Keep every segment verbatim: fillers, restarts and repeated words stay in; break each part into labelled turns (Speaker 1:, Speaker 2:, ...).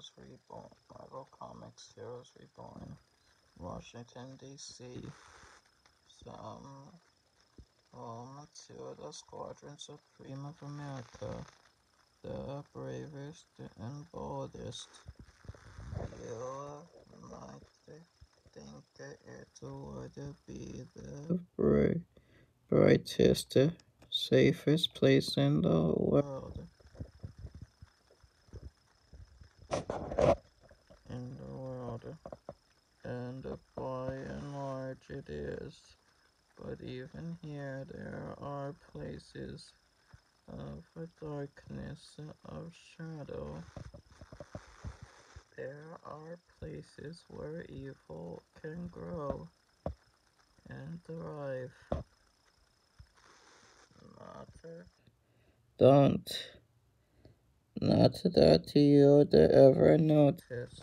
Speaker 1: Heroes Reborn, Marvel Comics Heroes Reborn, Washington, D C Some home to the Squadron Supreme of America, the bravest and boldest. You might think it would be the bri- brightest, safest place in the world. In the world. And by and large it is. But even here there are places of darkness, of shadow. There are places where evil can grow and thrive. Not Don't. Not that you'd ever notice.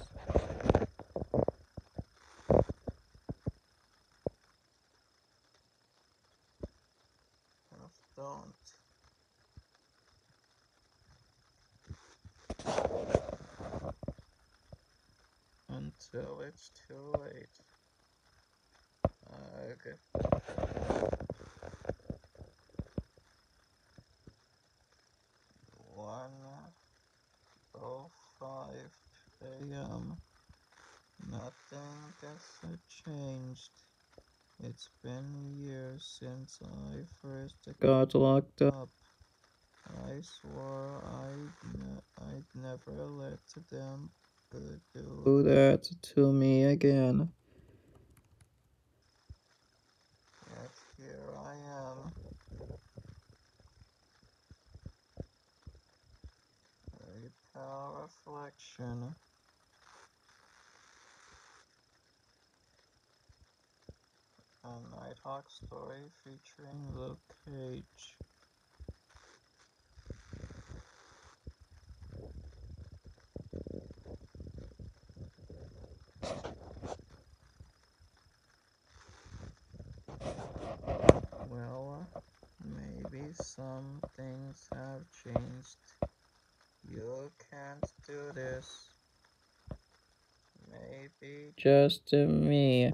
Speaker 1: Don't. Until it's too late. Ugh. one oh five a m Nothing has changed. It's been years since I first got locked up. I swore I'd, ne I'd never let them do that to me again. Yet here I am. A pale reflection. A Nighthawk story featuring Luke Cage. Well, maybe some things have changed. You can't do this. Maybe just me.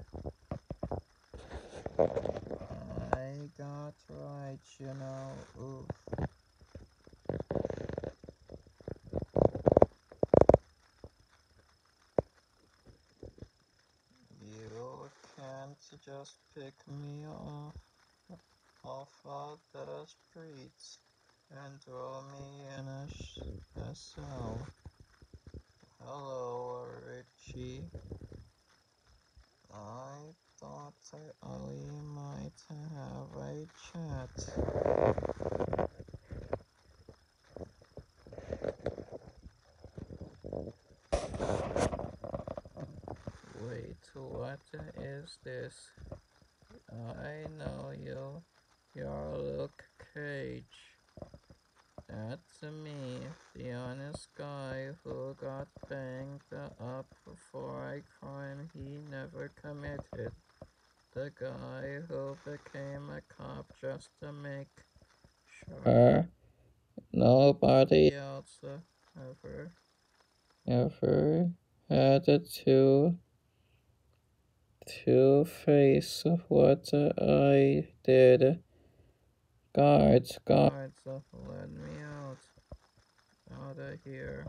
Speaker 1: I got right, you know. Oof. You can't just pick me off off of the streets and throw me in a, sh a cell. Hello, Richie. I thought we might have a chat. Wait, what is this? I know you. You're Luke Cage. That's me, the honest guy who got banged up for a crime he never committed. The guy who became a cop just to make sure nobody else ever, ever had to, to face what I did. Guards, guards, let me out. Out of here.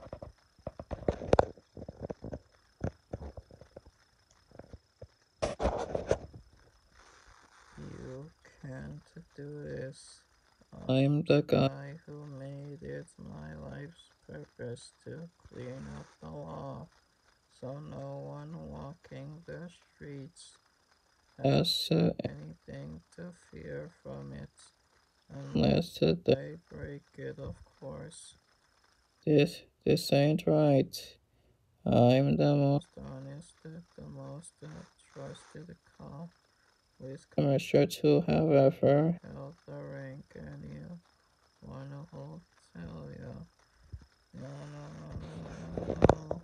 Speaker 1: You can't do this. I'm the guy who made it my life's purpose to clean up the law, so no one walking the streets has uh, anything to fear from it, unless they break it, of course. This, this ain't right. I'm the most honest, the most uh, trusted cop with commercial to have ever held the rank, and you wanna hold tell you. No, no, no, no, no,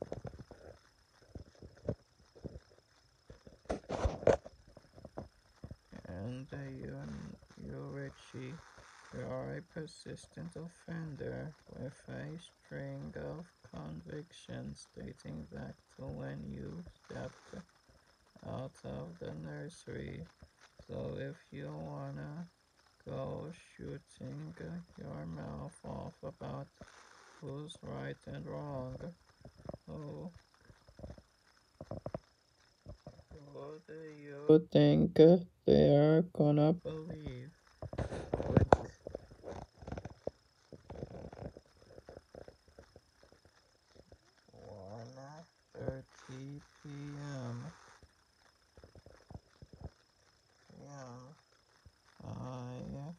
Speaker 1: no. And uh, you, you, Richie, you're a persistent offender with a string of convictions dating back to when you stepped out of the nursery. So if you wanna go shooting your mouth off about who's right and wrong, who, who do you think they're gonna believe? Quick, one thirty p m. Yeah, I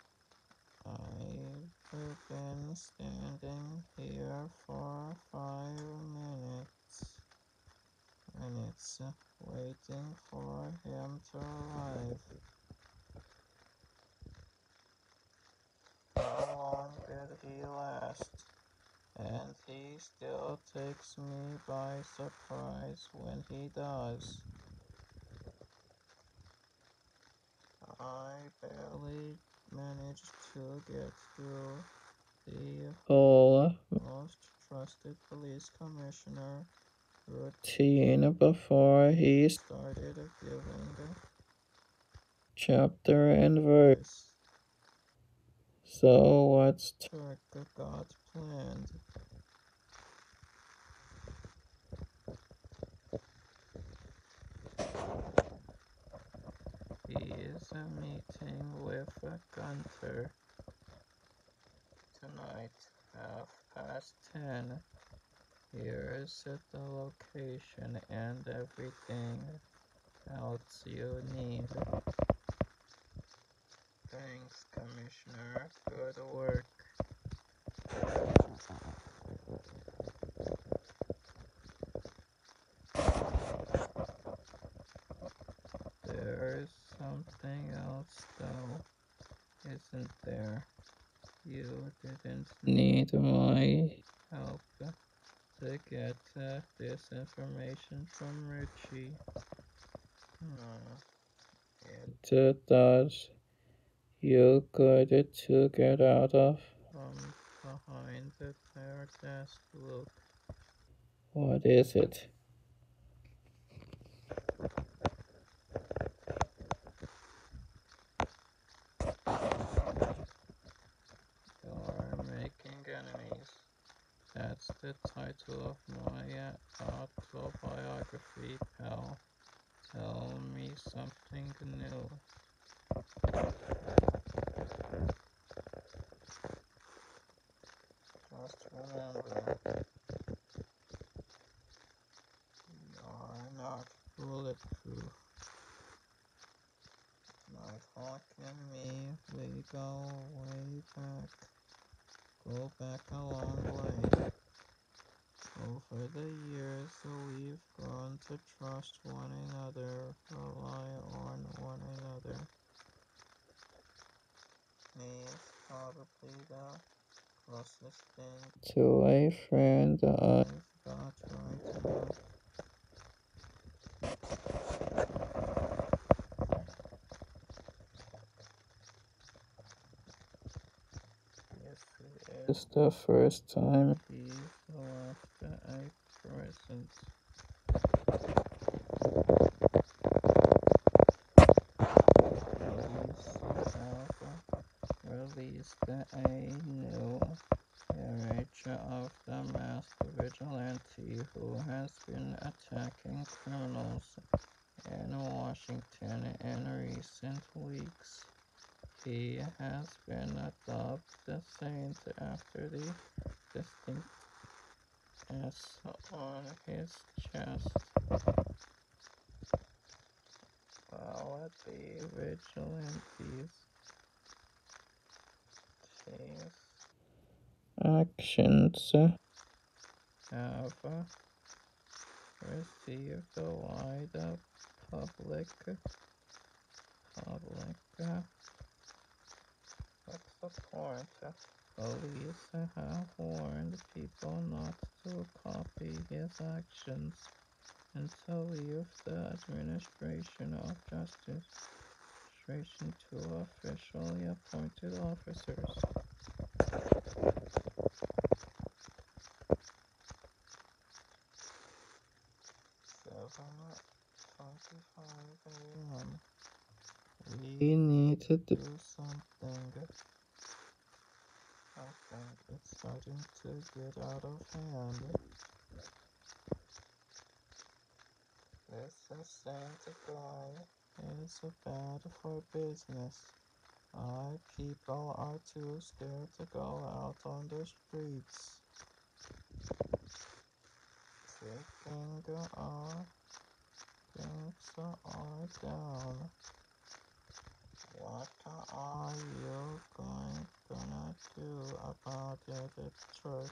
Speaker 1: I've been standing here for five minutes, minutes, waiting for him to arrive. How long did he last? And he still takes me by surprise when he does. I barely managed to get through the whole most trusted police commissioner routine before he started giving chapter and verse. So what's Turk got planned? He is meeting with Gunter tonight, half past ten. Here's the location and everything else you need. Thanks, Commissioner. Good work. There's something else, though, isn't there? You didn't need my help to get uh, this information from Richie. No, it uh, does. You good to get out of from behind their desk, look. What is it? You're making enemies. That's the title of my uh, autobiography, pal. Tell me something new. Just remember, you're not bulletproof. Nighthawk and me, we go way back. Go back a long way. Over the years, we've grown to trust one another, rely on one another. He's probably the closest thing to a friend I've got right now. Yes, it is the first time he's left a present. Released a new image of the masked vigilante who has been attacking criminals in Washington in recent weeks. He has been dubbed the Saint after the distinct S on his chest. While the vigilante's actions have received a wide public public support. Police have warned people not to copy his actions and to leave the administration of justice administration to officially appointed officers. five a m We need to do something. I think it's starting to get out of hand. This Saint guy is bad for business. Our people are too scared to go out on the streets. Taking our things are down. What are you going gonna do about it, Turk?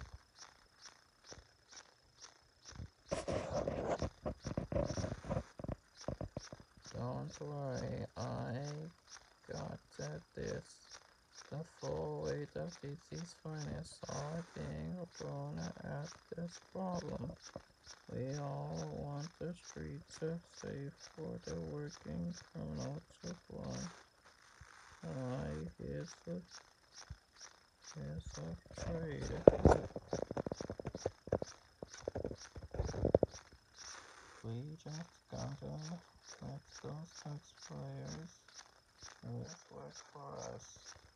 Speaker 1: Don't worry, I got this. The full weight of these furnace are being thrown at this problem. We all want the streets safe for the working criminal to fly. Why is it is a trade? We just gotta let those taxpayers work for us.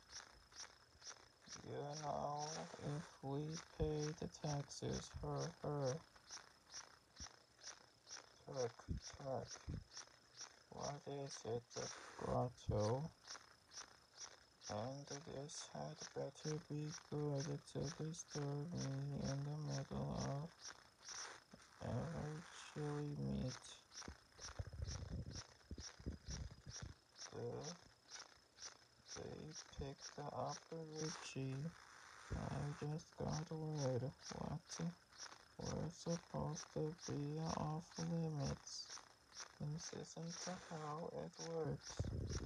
Speaker 1: You know, if we pay the taxes for her, Turk, Turk, what is it, a grotto? And this had better be good to disturb me in the middle of every chili meat. The, they picked up Richie. I just got word. What? We're supposed to be off limits. This isn't how it works.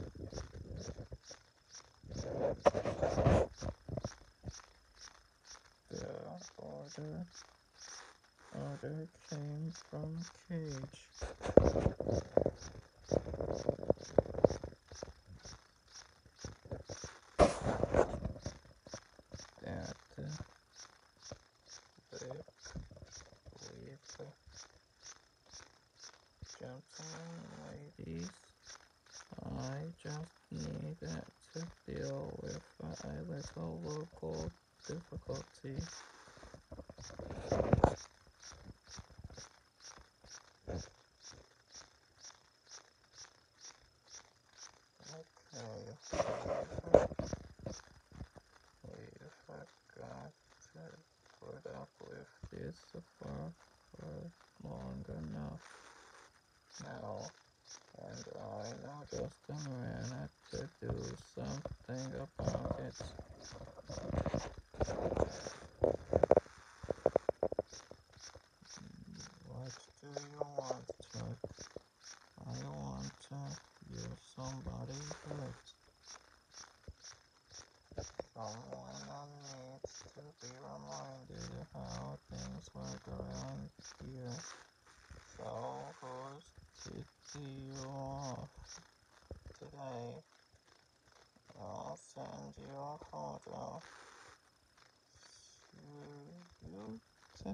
Speaker 1: The order, order came from Cage. That uh, the leave gentlemen, ladies, I just need to deal with a little local difficulty. Okay, we've got to put up with this for, for long enough now, and I know Justin ran to do something about it. What do you want, Chuck? I want to hear somebody hurt. Someone needs to be reminded how things work around here. So who's tipping you off today? I'll send you a photo. You, you think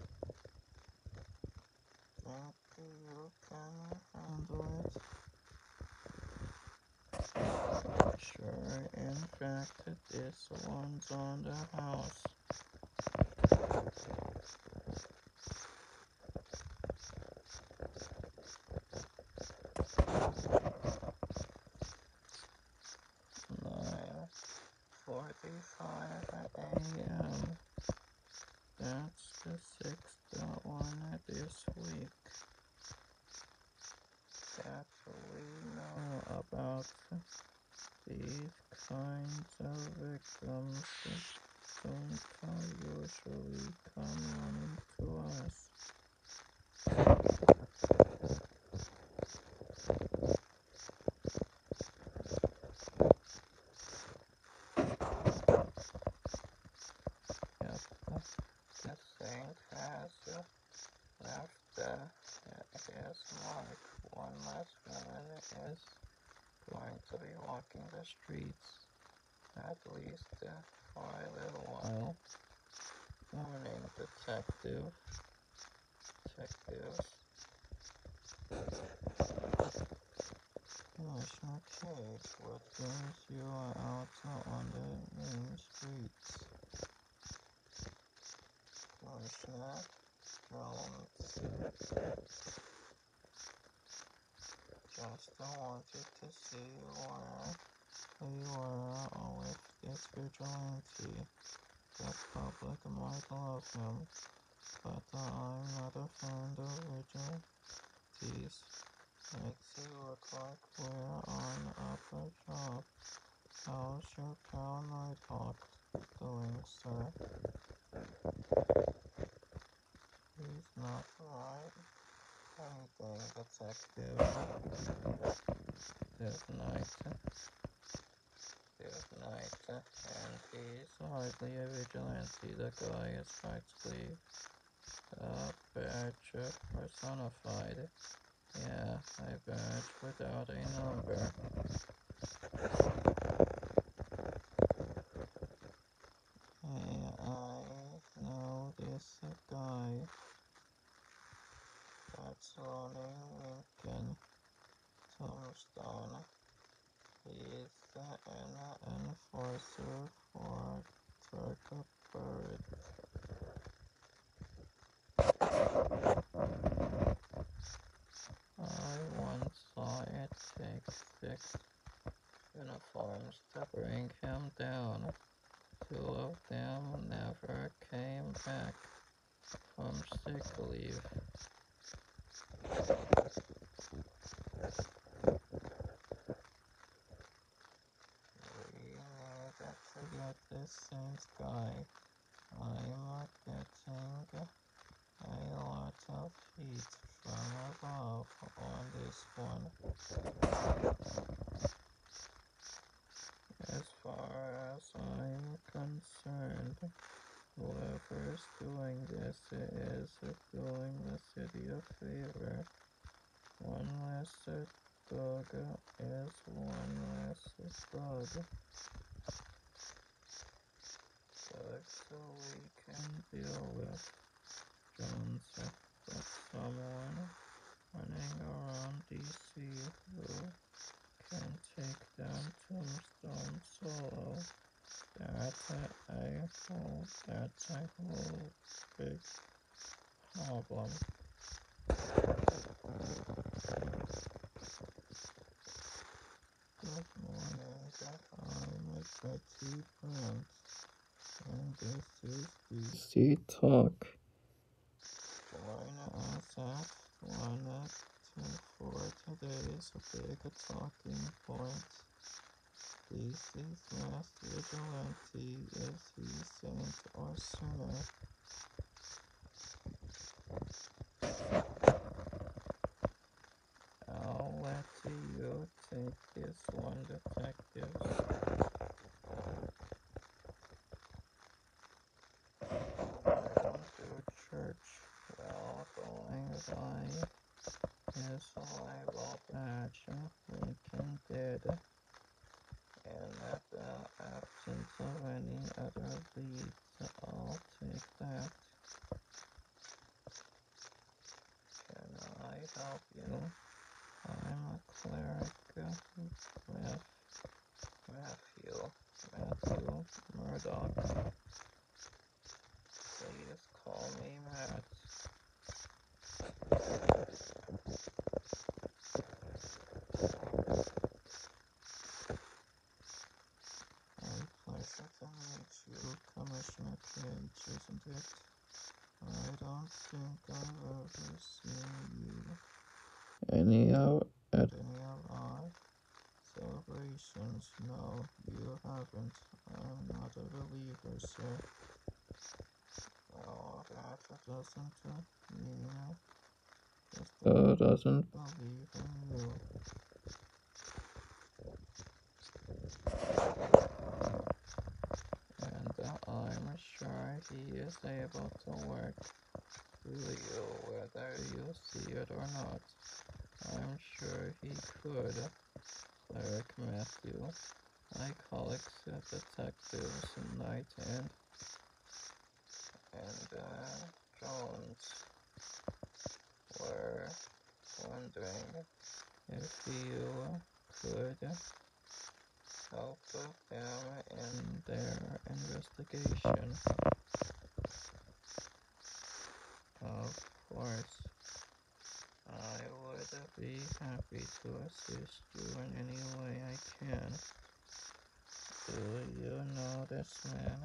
Speaker 1: you can handle it? Sure, in fact, this one's on the house. nine forty-five a m That's the sixth one this week that we know about these kinds of victims. Don't usually come running to us. Yep, the Saint has left uh, his mark. One last woman is going to be walking the streets, at least uh, for a little while. Morning, detective. Detectives. Commissioner Cage, what brings you out on the main streets? Commissioner Jones, just wanted to see where we were with this vigilante. The public might love him, but I'm not a fan of vigilantes. Makes it look like we're on up a job. How's your pal Nighthawk doing, sir? He's not right. Anything, detective. This night, this night, and he's hardly a vigilante. The guy is practically a badge personified. Yeah, a badge without a number. Hey, I know this guy. That's Ronnie Lincoln Tombstone. He's an enforcer for Turk Bird. I once saw it take six uniforms to bring him down. Two of them never came back from sick leave. We need to get this Saints guy. I'm getting a lot of heat from above on this one. As far as I'm concerned, whoever's doing this is doing the city a favor. One less dog is one less dog. Bugs so we can deal with Jones, but someone running around D C who can take down Tombstone solo. That's a, a whole, that's a whole big problem. Good morning, I'm with Betty Brant, and this is D C Talk. Join us at one to four today's big talking point. D C's last vigilante, is he saint or sinner? I'll let you take this one, detectives. Going to church while going by his Bible badge, Lincoln did, and at the absence of any other leads, I'll take that. Can I help you? I'm a cleric with Matthew, Matthew Murdoch. Please call me Matt. A pleasure to meet you, Commissioner Cage, isn't it? I don't think I've ever seen you any of at any of our celebrations. No, you haven't. I'm not a believer, sir. Oh, that doesn't mean just uh, doesn't believe in you. And uh, I'm sure he is able to work through you, whether you see it or not. I'm sure he could. Cleric Matthew, my colleagues at Detectives Knight and, and uh, Jones were wondering if you could help them in their investigation. Of course, I would be happy to assist you in any way I can. Do you know this man?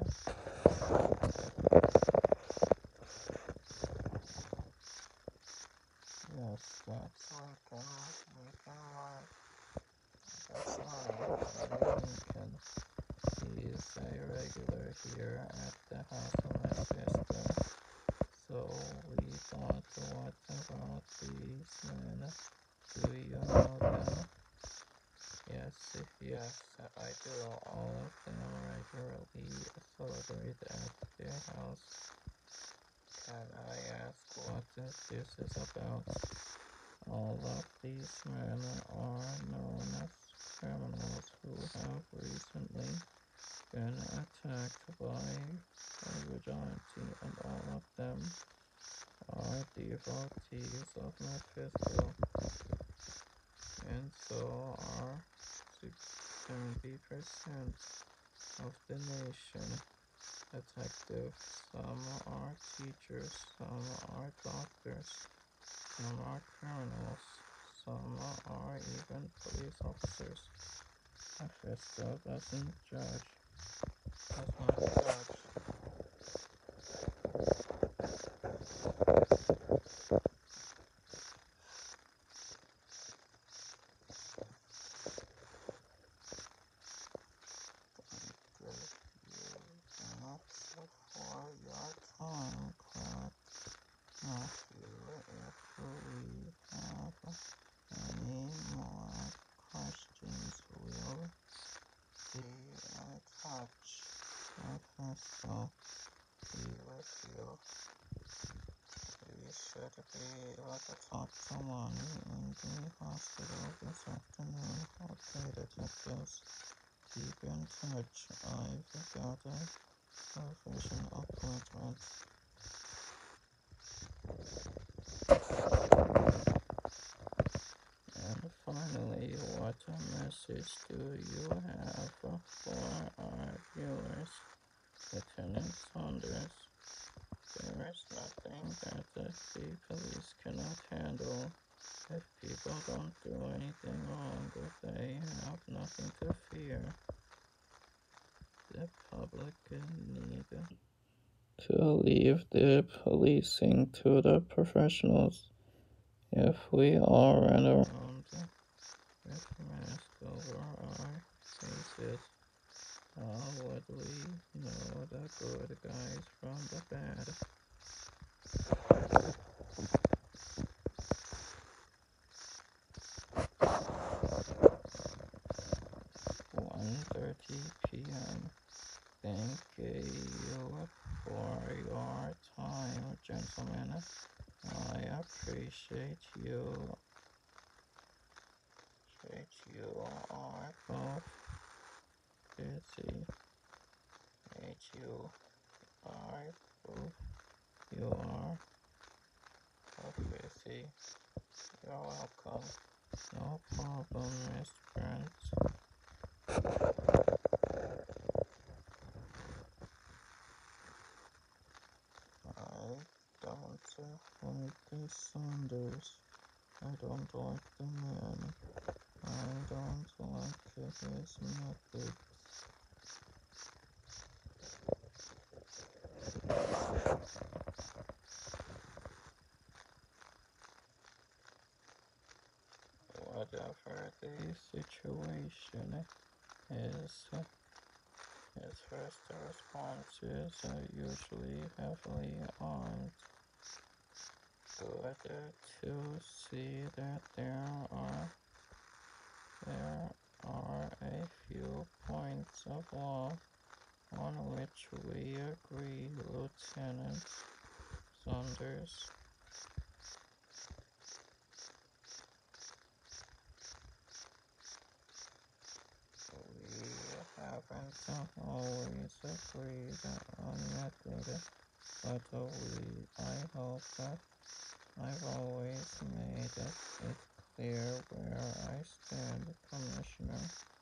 Speaker 1: Yes, that's Lincoln. Lincoln Mark. That's not Lincoln. He's a regular here at the house of my sister. So we thought, what about these men? Do you know them? Yes, yes, I do. All of them regularly celebrate at their house. Can I ask what this is about? All of these men are known as criminals who have recently been attacked by a vigilante, and all of them are devotees of Mephisto, and so are seventy percent of the nation. Detectives, some are teachers, some are doctors, some are criminals, some are even police officers. Mephisto doesn't judge, does not judge. For your time, Clark. Matthew, if we have any more questions, we'll be in touch. Mephisto, be with you. We should be able to talk to Lonnie in the hospital this afternoon. Okay, detectives, keep in touch. I've got a provision appointment. And finally, what message do you have for our viewers? Lieutenant Saunders, there is nothing that the police cannot handle. If people don't do anything wrong, they have nothing to fear. The public need to leave the policing to the professionals. If we all ran around with masks over our faces, how would we know the good guys from the bad? one thirty p m Thank you for your time, gentlemen. I appreciate you. Appreciate you are both busy. Appreciate you are both. You are both busy. You're welcome. No problem, Miss Brent. I don't like the Saunders. I don't like the man. I don't like his methods. Whatever the situation is, his first responses are usually heavily armed. Good to see that there are there are a few points of law on which we agree, Lieutenant Saunders. We haven't always agreed on method, but we, I hope that I've always made it, it clear where I stand, Commissioner.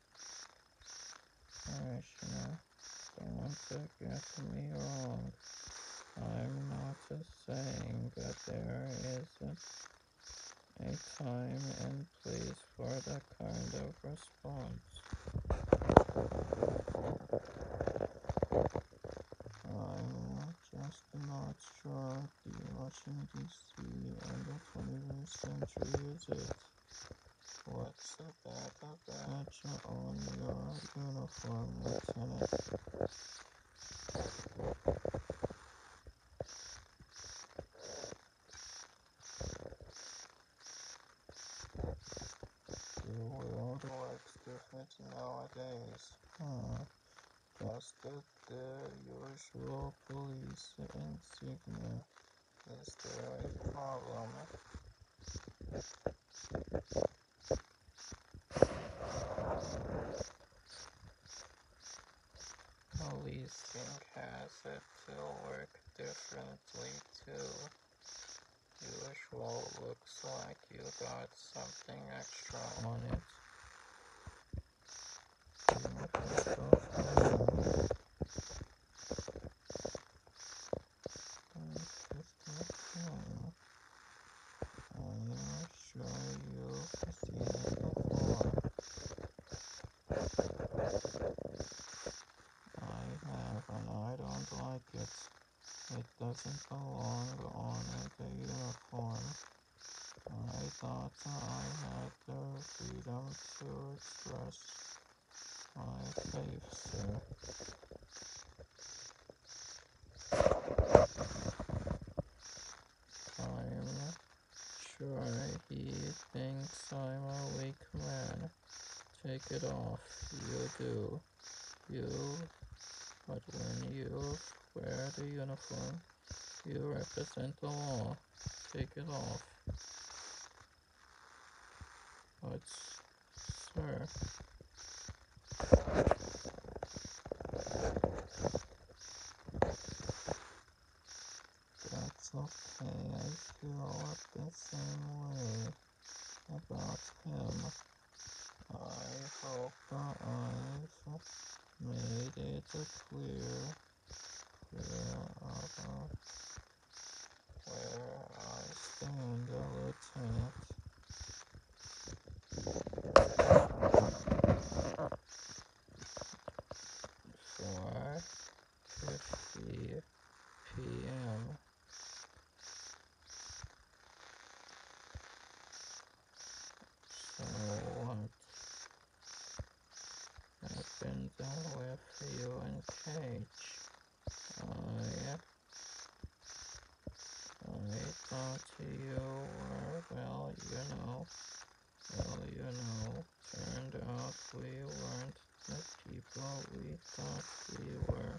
Speaker 1: Commissioner, don't get me wrong. I'm not saying that there isn't a time and place for that kind of response. I'm just not sure the Washington D C and the twenty-first century is it. What's that badge on your uniform, Lieutenant? The world works different nowadays. Huh. Just the, the usual police insignia. Is there a problem? Policing has it to work differently too. Usual looks like you got something extra on it. I'm sure you've seen it before. I have, and I don't like it. It doesn't belong on the uniform. I thought I had the freedom to express my faith, sir. I'm sure he thinks I'm a weak man. Take it off. You do. You. But when you wear the uniform, you represent the law. Take it off. But, sir. That's okay. I feel the same way about him. I hope I've made it clear, clear about where I stand, Lieutenant. four fifty p m So what happened with you and Cage? I, I thought you were, well, you know, well, you know, turned out we weren't the people we thought we were.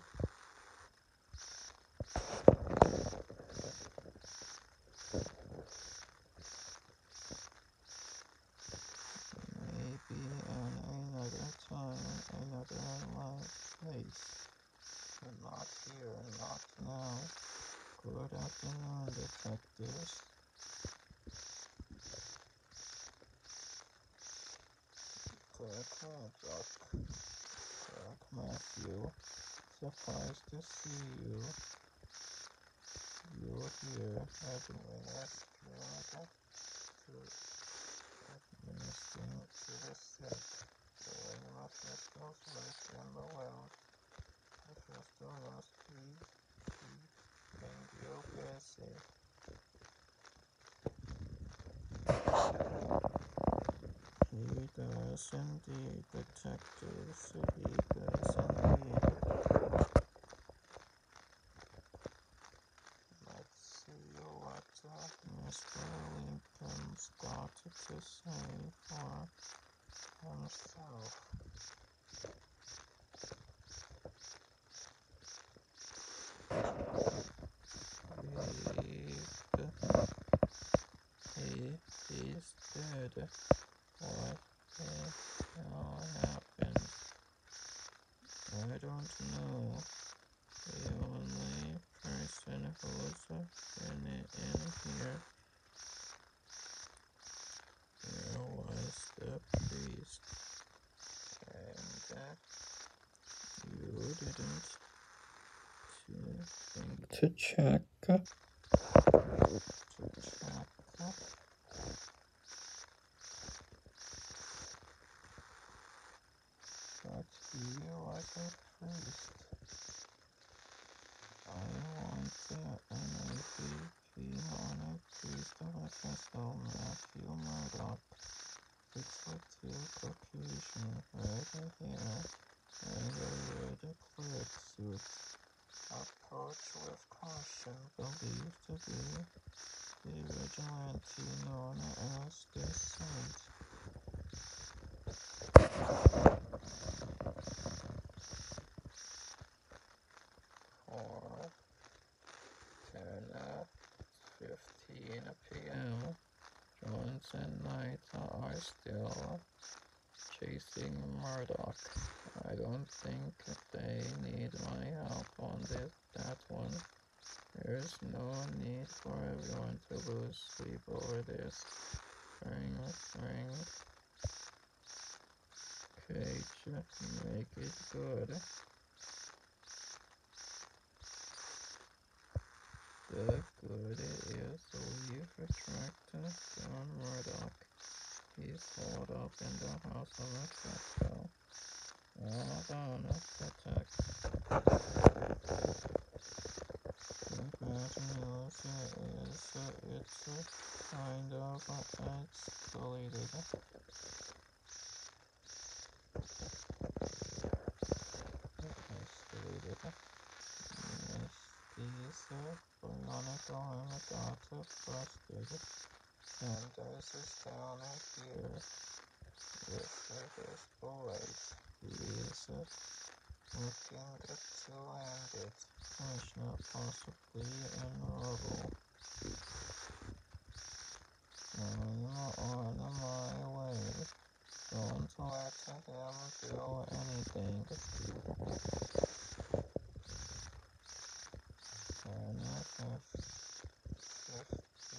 Speaker 1: Maybe in another time, another life place. But not here, not now. Good afternoon, detectives. Clerk Maddock. Clerk Matthew. Surprised to see you. You here, administering to administering to the sick. Doing my best work in the world. The first must be keeping you busy. He does indeed, detectives. He does indeed. Let's see what uh, Mister Lincoln's got to say for himself. He, he, he's dead. What the hell happened? I don't know. The only person who's been in here You didn't think to check. To check. But he wasn't priest. I want an A P P on a priest of a castle, Matthew Murdoch. Six foot two Caucasian, red hair, and a red clerk suit. Approach with caution, believed to be the vigilante known as the Saint. Or ten fifteen p m Jones and Knight are still chasing Murdoch. I don't think they need my help on this, that one. There's no need for everyone to lose sleep over this. Ring, ring. Cage, make it good. The good is leave retractor John Murdoch. He's holed up in the house of a castle. Hold on, attack. The bad news is it's kind of escalated. Escalated. These bionic armor got busted. And there's this down here with his boys. He's looking to land it. Commissioner, possibly in rubble. I'm on my way. Don't let him do anything. ten fifty-five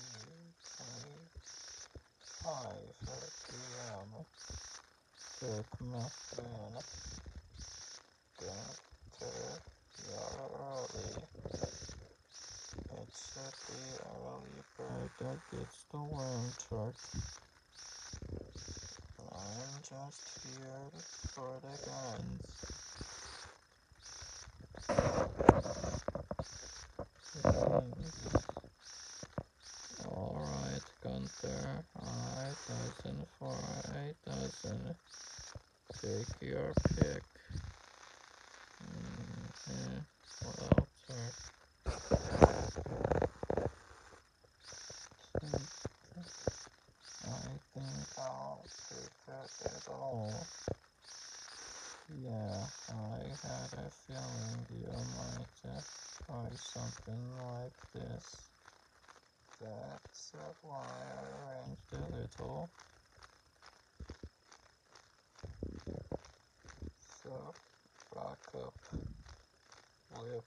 Speaker 1: p m Kirk Muffin. Doctor, you're early. It's the early bird that gets the worm truck. I'm just here for the guns. Alright, Gunther. A dozen for a dozen. Take your pick. Mm-hmm. Well, sir. I think I'll take it at all. Yeah, I had a feeling you might uh, try something like this. That's uh, why I arranged a little so backup whip.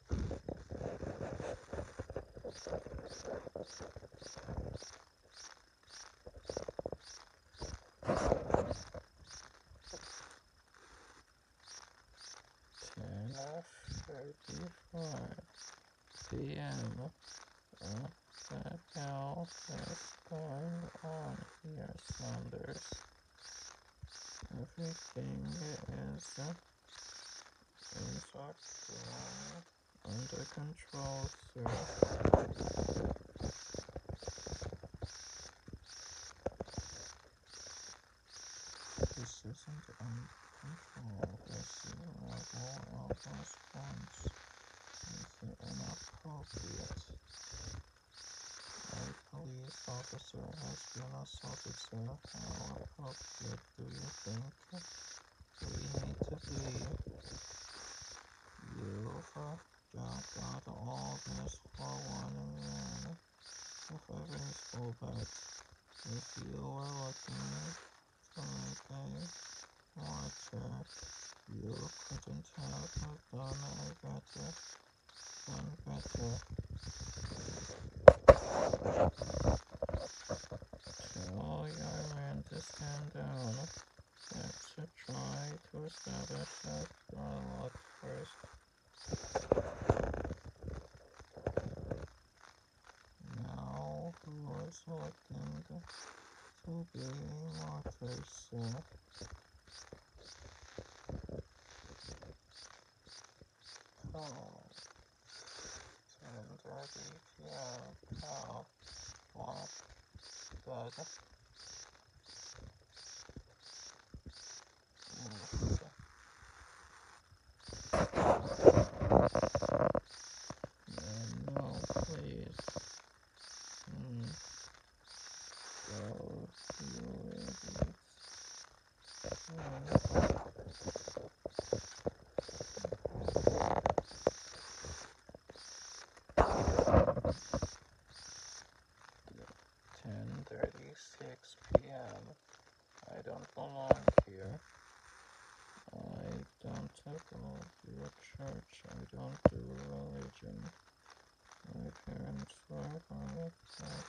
Speaker 1: ten thirty-five p m What the hell is going on here, Saunders? Everything is uh, is uh, under control, sir. This isn't under control. This level of response is inappropriate. A police officer has been assaulted, sir. How appropriate do you think we need to be? You've uh, got all this for one man with a baseball bat. If you were looking to make a martyr, you couldn't have done a better, done better. Tell your men to stand down. Let's try to establish obeying orders, sir. Oh, ten thirty p m Oh, what? But, mm, no, please. Mm, go, you idiots. Mm. ten thirty-six p m I don't belong here. I don't go to a church. I don't do religion. My parents were like that.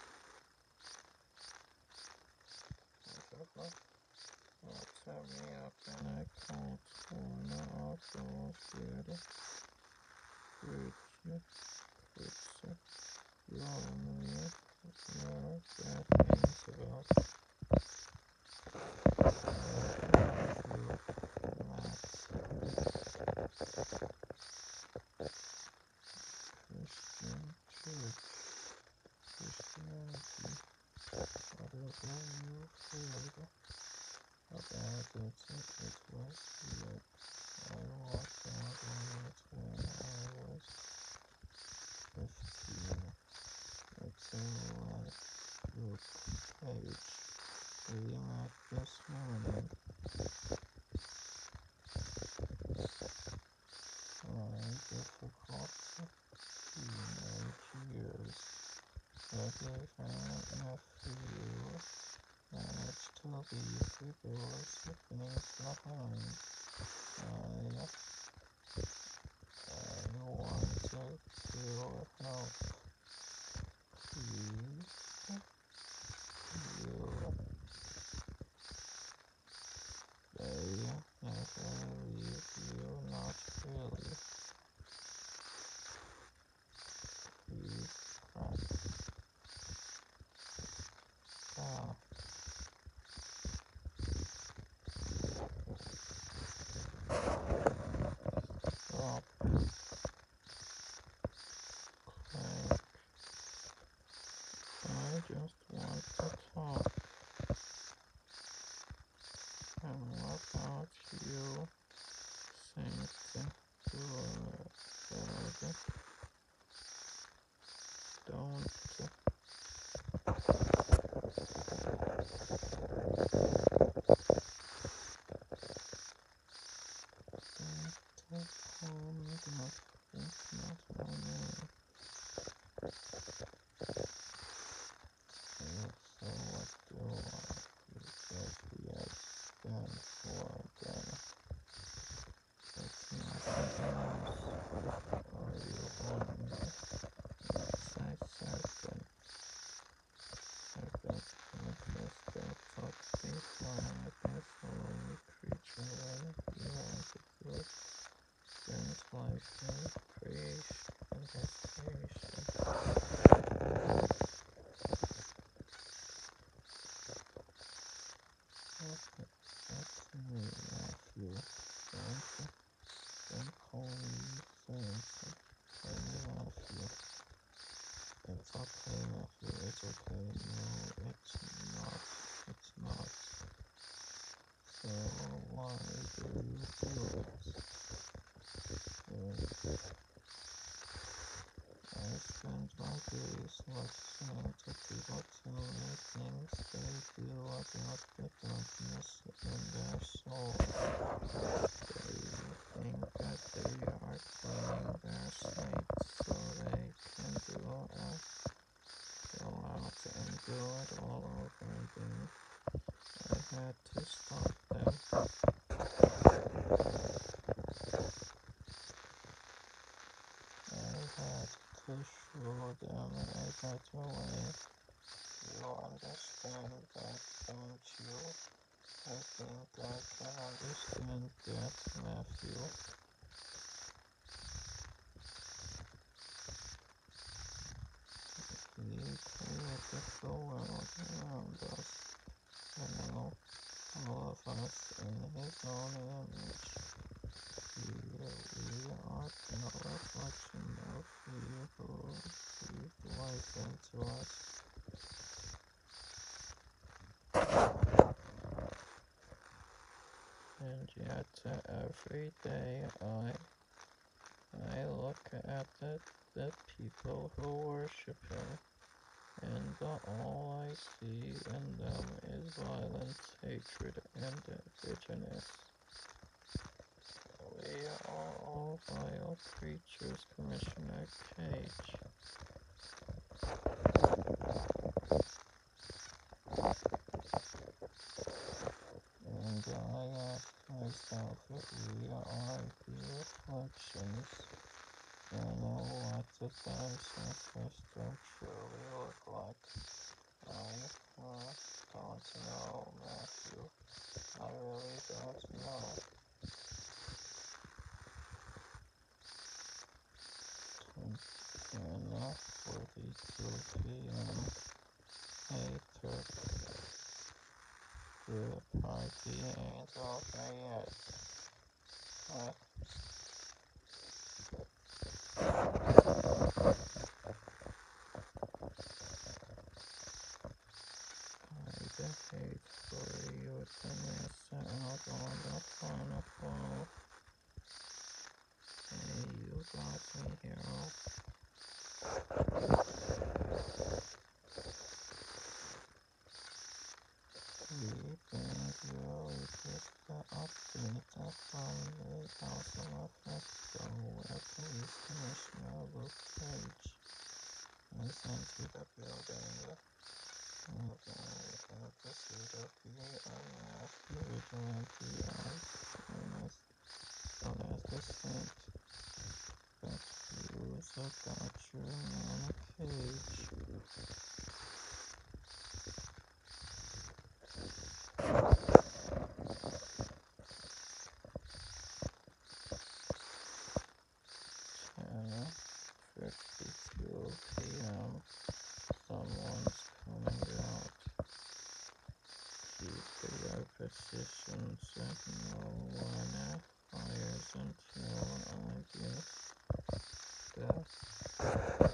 Speaker 1: Whatever. Well, tell me up and I called for an associate. Which, which, lonely, were bad things about Christian church, Christianity, whatever you heard about it, it was weird. I walked out on it when I was fifteen. It's a book page we met this morning. My difficult teenage years. Maybe if I nephew managed to leave those things behind. I, I wanted to help. Please, you, they never leave you, not really. Please, crack. Ah. Stop. Crack. I just want to talk. And what about you? Saint Bernard. Don't. Don't call me that. That's not my name. So what do I usually stand for then? It's nothing else. Are you on me? Yes, I said then. I bet my first belt thought before I was a lonely creature when he wanted to spend life in creation, in his creation. Okay, that's me, Matthew. Don't, don't call me fancy. Call me Matthew. It's okay, Matthew. It's okay. No, it's not. It's not. So why do you do it? Yes. I spend my days listening to people tell me things they do about the darkness in their soul. They think that they are cleaning their slates so they can do a, go out and do it all over again. I had to stop them. I had to show them a better way. You understand that, don't you? I think I can understand that, Matthew. We created the world around us. a reflection of He who breathed life into us. And yet uh, every day I I look at the, the people who worship Him, and all I see in them is violence, hatred, and bitterness. We are all vile creatures, Commissioner Cage. And I ask myself if we are the reflections, then what the dinosaurs don't truly look like. I uh, don't know, Matthew. I really don't know. And forty-two p m Hey, Turk. The party ain't over yet. What? I hate for you to miss out on the fun of all. Hey, you got me, hero. We bring you latest update from the House of Effecto, where Police Commissioner Luke Cage is entered the building. The pursuit of the unmasked vigilante known as, known as the Saint. But who's about your man Cage? ten fifty-two p m Someone's coming out. Keep your positions and no one fires until I give the,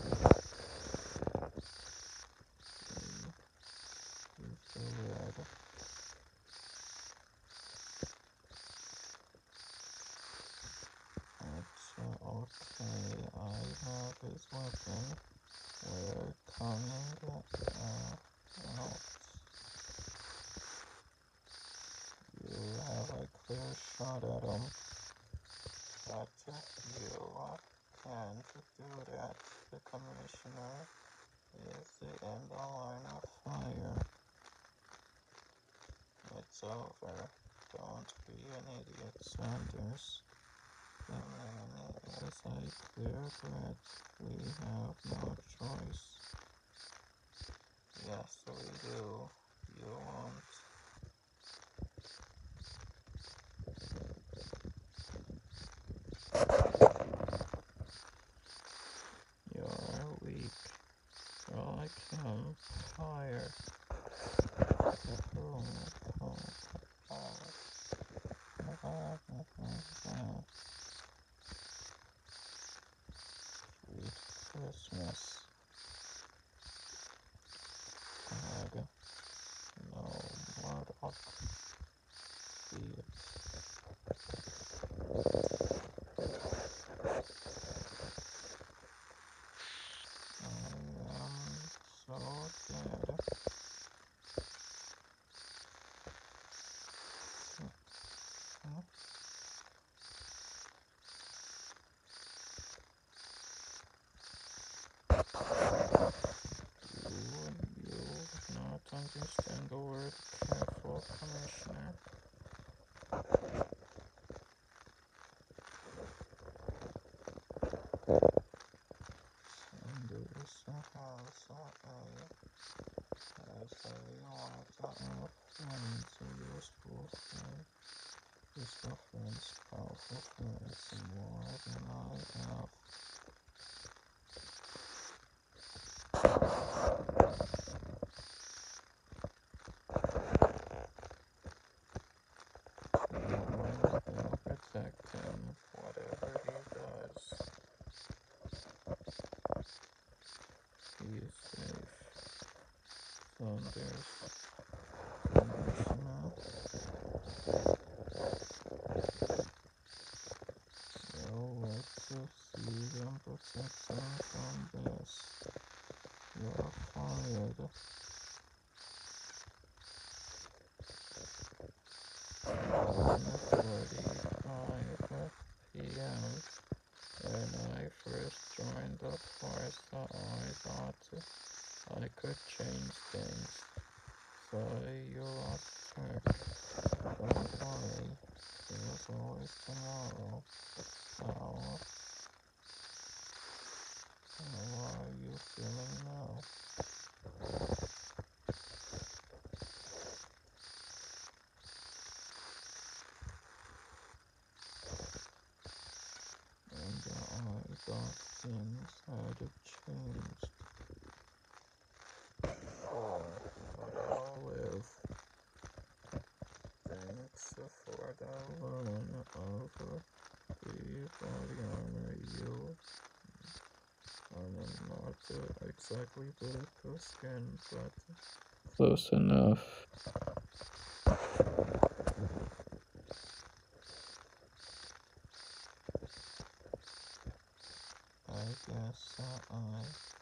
Speaker 1: give the word. It's uh, okay, I have his weapon. We're coming uh, out. You have a clear shot at him, but you uh, can't do that. The commissioner is in the line of fire. It's over. Don't be an idiot, Sanders. The man is a clear threat. We have no choice. Yes, we do. You won't. You're weak. I can fire. Sweet Christmas. God. No Murdoch. See it. I am so dead. Huh? Do you not understand the word careful, Commissioner? Sanders has a has a lot of friends, a useful friend. Useful friends, powerful friends, more than I have. No one will protect him, whatever he does. there's conditioner. Well, let's succeed in protecting from this. You're fired. one thirty-five p m When I first joined the force, I thought I could change things. So you lost track. Don't worry, there's always tomorrow. How, how are you feeling now? And I thought things had changed. For I'll live. Thanks for the loan of the body armor you. I'm not uh, exactly bulletproof skin, but close enough. I guess uh, I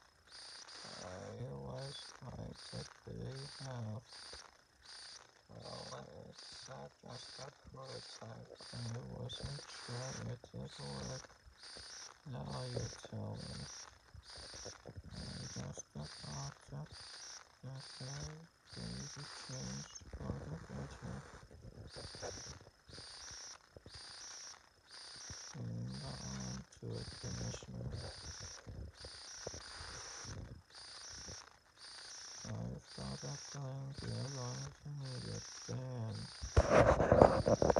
Speaker 1: I was right to be half. Well, it's uh, just a prototype. I wasn't sure it would work. Now you tell me. I just thought that the baby changed for the better. And on to it, Commissioner.